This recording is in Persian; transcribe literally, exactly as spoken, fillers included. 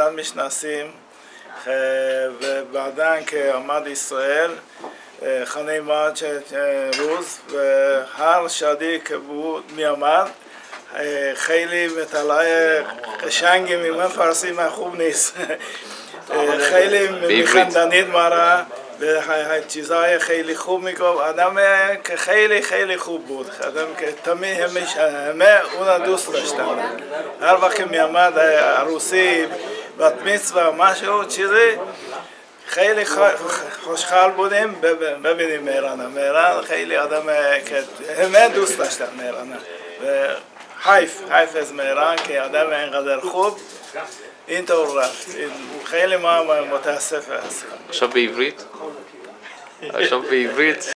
חז"ל משנסים, ובעדן כעמד ישראל, חני מעד רוז, והר שדי כבוד מימד, חיילי מטלאי קשנגי ממון פרסי מחוב ניס, חיילי מחנדנית מרה, והצ'יזאי חיילי חוב מקוב, אדם כחיילי חיילי חוב بود, אדם כתמיד همه اون دوست داشتن. هر وقت میامد عروسی بات میtzва משהו چیزی خیلی خوشحال بودیم ببینیم مهران. مهران خیلی آدم که همه دوست داشتن مهران. حیف حیف از مهران که آدم اینقدر خوب اینطور رفت. خیلی ما متاسف هستیم. עכשיו בעברית? עכשיו בעברית